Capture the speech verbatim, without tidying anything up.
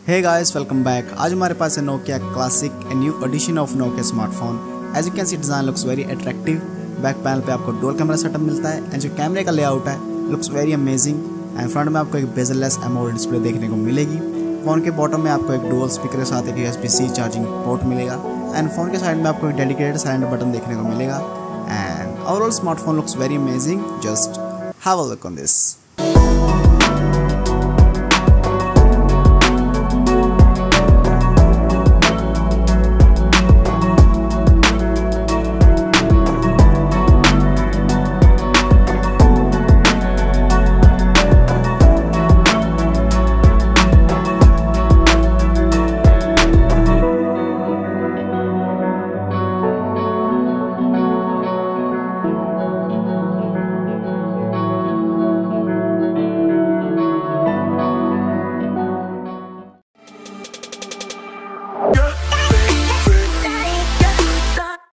Hey guys, welcome back. आज हमारे पास है Nokia classic, a new edition of Nokia smartphone. As you can see design looks very attractive. Back panel पे आपको dual camera setup मिलता है and जो कैमरे का लेआउट है looks very amazing. And front में आपको एक बेजललेस एमोलेड डिस्प्ले देखने को मिलेगी। फ़ोन के बॉटम में आपको एक डुअल स्पीकर के साथ एक यूएसबी सी चार्जिंग पोर्ट मिलेगा एंड फ़ोन के साइड में आपको एक डेडिकेटेड साइलेंट बटन देखने को मिलेगा। And overall smartphone looks very amazing. Just have a look on this.